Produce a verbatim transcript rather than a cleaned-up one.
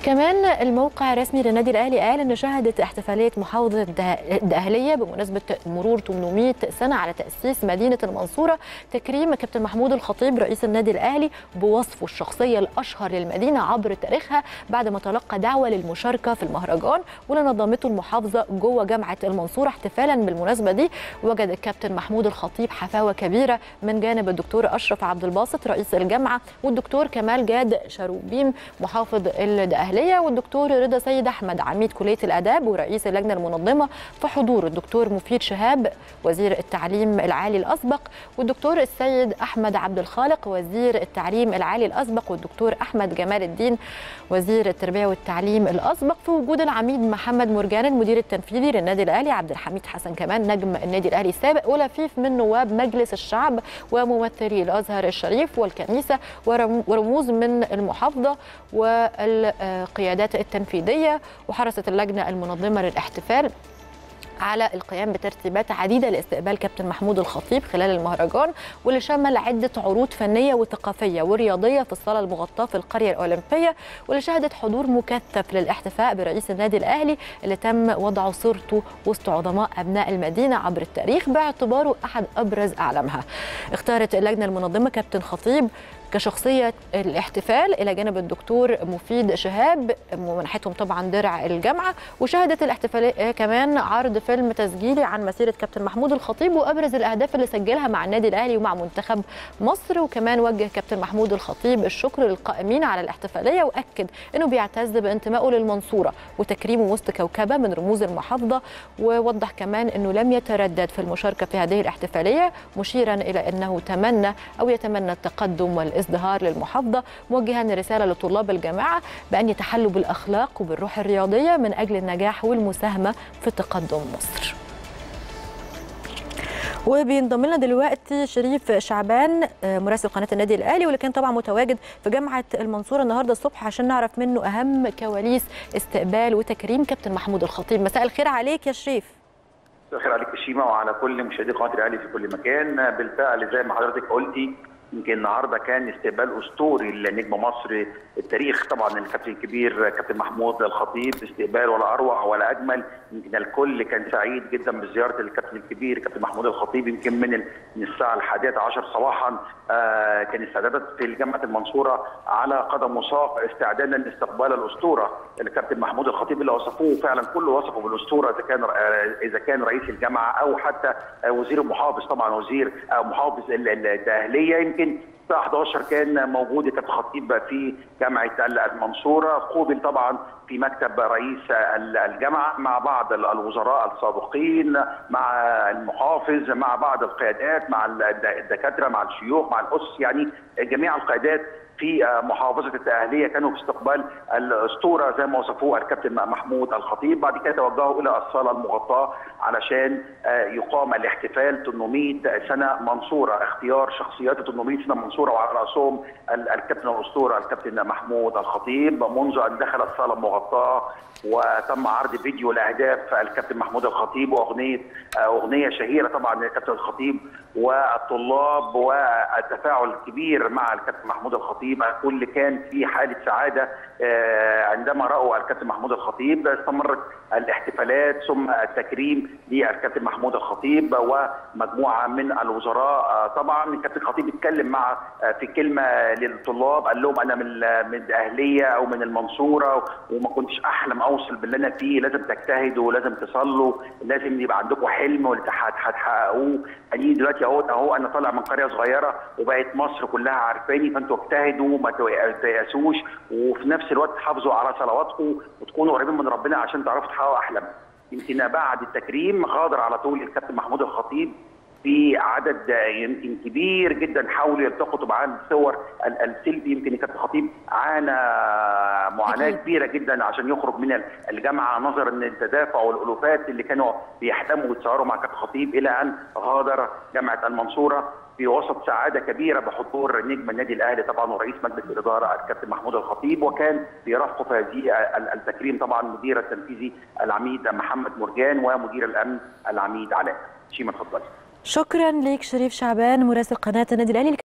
كمان الموقع الرسمي للنادي الاهلي قال ان شهدت احتفاليه محافظه الدقهليه بمناسبه مرور ثمانمائة سنه على تاسيس مدينه المنصوره تكريم كابتن محمود الخطيب رئيس النادي الاهلي بوصفه الشخصيه الاشهر للمدينه عبر تاريخها بعد ما تلقى دعوه للمشاركه في المهرجان واللي نظمته المحافظه جوه جامعه المنصوره. احتفالا بالمناسبه دي وجد الكابتن محمود الخطيب حفاوه كبيره من جانب الدكتور اشرف عبد الباسط رئيس الجامعه والدكتور كمال جاد شروبيم محافظ الدقهليه والدكتور رضا سيد احمد عميد كليه الاداب ورئيس اللجنه المنظمه في حضور الدكتور مفيد شهاب وزير التعليم العالي الاسبق والدكتور السيد احمد عبد الخالق وزير التعليم العالي الاسبق والدكتور احمد جمال الدين وزير التربيه والتعليم الاسبق في وجود العميد محمد مرجان المدير التنفيذي للنادي الاهلي عبد الحميد حسن كمان نجم النادي الاهلي السابق ولفيف من نواب مجلس الشعب وممثلي الازهر الشريف والكنيسه ورموز من المحافظه والقيادات التنفيذيه. وحرصت اللجنه المنظمه للاحتفال على القيام بترتيبات عديده لاستقبال كابتن محمود الخطيب خلال المهرجان واللي شمل عده عروض فنيه وثقافيه ورياضيه في الصاله المغطاه في القريه الاولمبيه واللي شهدت حضور مكثف للاحتفاء برئيس النادي الاهلي اللي تم وضع صورته وسط عظماء ابناء المدينه عبر التاريخ باعتباره احد ابرز اعلامها. اختارت اللجنه المنظمه كابتن خطيب كشخصية الاحتفال إلى جانب الدكتور مفيد شهاب ومنحتهم طبعا درع الجامعة. وشهدت الاحتفالية كمان عرض فيلم تسجيلي عن مسيرة كابتن محمود الخطيب وأبرز الأهداف اللي سجلها مع النادي الأهلي ومع منتخب مصر. وكمان وجه كابتن محمود الخطيب الشكر للقائمين على الاحتفالية وأكد أنه بيعتز بانتمائه للمنصورة وتكريمه وسط كوكبة من رموز المحافظة. ووضح كمان أنه لم يتردد في المشاركة في هذه الاحتفالية مشيرا إلى أنه تمنى أو يتمنى التقدم والإصدار ازدهار للمحافظه موجها رساله لطلاب الجامعه بان يتحلوا بالاخلاق وبالروح الرياضيه من اجل النجاح والمساهمه في تقدم مصر. وبينضم لنا دلوقتي شريف شعبان مراسل قناه النادي الاهلي واللي كان طبعا متواجد في جامعه المنصوره النهارده الصبح عشان نعرف منه اهم كواليس استقبال وتكريم كابتن محمود الخطيب. مساء الخير عليك يا شريف. مساء الخير عليك يا شيماء وعلى كل مشاهدي قناه الاهلي في كل مكان. بالفعل زي ما حضرتك قلتي يمكن النهارده كان استقبال اسطوري لنجم مصر التاريخ طبعا الكابتن الكبير كابتن محمود الخطيب. استقبال ولا اروع ولا اجمل. يمكن الكل كان سعيد جدا بزياره الكابتن الكبير كابتن محمود الخطيب. يمكن من من الساعه الحادية عشر صباحا آه كان استعدادات في جامعه المنصوره على قدم وساق استعدادا لاستقبال الاسطوره الكابتن محمود الخطيب اللي وصفوه فعلا كله وصفه بالاسطوره اذا كان آه اذا كان رئيس الجامعه او حتى آه وزير المحافظ طبعا وزير آه محافظ الدقهليه. يمكن الساعه إحدى عشر كان موجود كابتن خطيب في جامعه المنصوره. قوبل طبعا في مكتب رئيس الجامعه مع بعض الوزراء السابقين مع المحافظ مع بعض القيادات مع الدكاتره مع الشيوخ مع الاسس يعني جميع القيادات في محافظه الدقهليه كانوا في استقبال الاسطوره زي ما وصفوه الكابتن محمود الخطيب. بعد كده توجهوا الى الصاله المغطاه علشان يقام الاحتفال ثمانمائة سنه منصوره اختيار شخصيات ثمانمائة سنه منصوره وعلى راسهم الكابتن الاسطوره الكابتن محمود الخطيب. منذ ان دخل الصاله المغطاه وتم عرض فيديو لاهداف الكابتن محمود الخطيب واغنيه اغنيه شهيره طبعا للكابتن الخطيب والطلاب والتفاعل الكبير مع الكابتن محمود الخطيب. الكل كان في حاله سعاده عندما راوا الكابتن محمود الخطيب. استمرت الاحتفالات ثم التكريم للكابتن محمود الخطيب ومجموعه من الوزراء. طبعا الكابتن الخطيب اتكلم مع في كلمه للطلاب قال لهم انا من من الدقهليه او من المنصوره وما كنتش احلم اوصل باللي انا فيه. لازم تجتهدوا ولازم تصلوا لازم يبقى عندكم حلم واللي هتحققوه. يعني دلوقتي اهو اهو انا طالع من قريه صغيره وبقت مصر كلها عارفاني فانتوا اجتهدوا وما تيأسوش وفي نفس الوقت تحافظوا على صلواتكم وتكونوا قريبين من ربنا عشان تعرفوا تحققوا احلام. يمكن بعد التكريم غادر على طول الكابتن محمود الخطيب في عدد يمكن كبير جدا حاولوا يلتقطوا معاه الصور السيلفي. يمكن الكابتن الخطيب عانى معاناه كبيره جدا عشان يخرج من الجامعه نظرا للتدافع والالوفات اللي كانوا بيحلموا ويتصوروا مع الكابتن الخطيب الى ان غادر جامعه المنصوره في وسط سعاده كبيره بحضور نجم النادي الاهلي طبعا ورئيس مجلس الاداره الكابتن محمود الخطيب. وكان بيرافقه في هذه التكريم طبعا مدير التنفيذي العميد محمد مرجان ومدير الامن العميد علاء. شيماء اتفضلي. شكرا ليك شريف شعبان مراسل قناه النادي الاهلي.